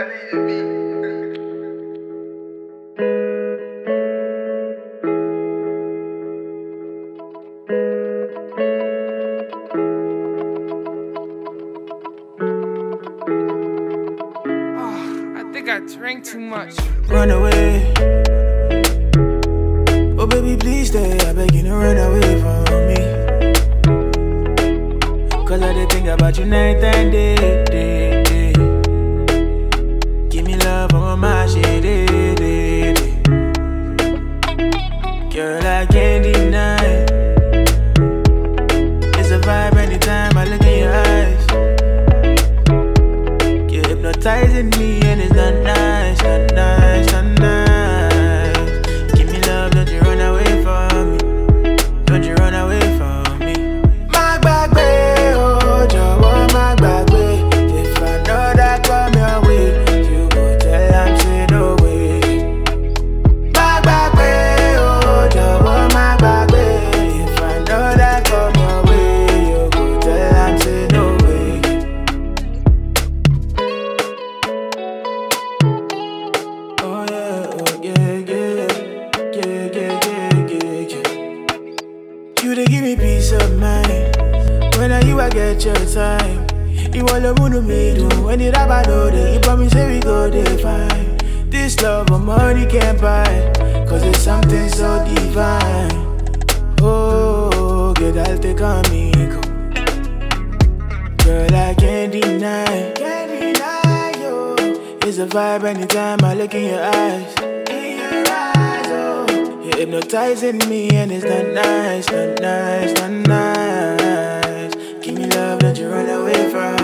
I think I drank too much. Run away. Oh baby, please stay. I beg you to run away from me. Cause I did think about you night and day. Give me love on my shit, day. Girl, I can't deny. It's a vibe anytime I look in your eyes. You're hypnotizing me and it's not nice, not nice, not nice. Give me love, don't you run away from me. Don't you run away from me. My back way, oh, Jawa, my back way. If I know that come your way, you go tell I'm say no way. My back way, oh, Jawa, my back way. If I know that come your way, you go tell I'm say no way. Oh yeah, you they give me peace of mind. When I you I get your time. You want the moon to me do. When it about day, you promise say we go there fine. This love of money can't buy. Cause it's something so divine. Oh, get I'll take on me. Girl, I can't deny you. It's a vibe anytime I look in your eyes. Oh, you're hypnotizing me and it's not nice, not nice, not nice. Give me love, don't you run away from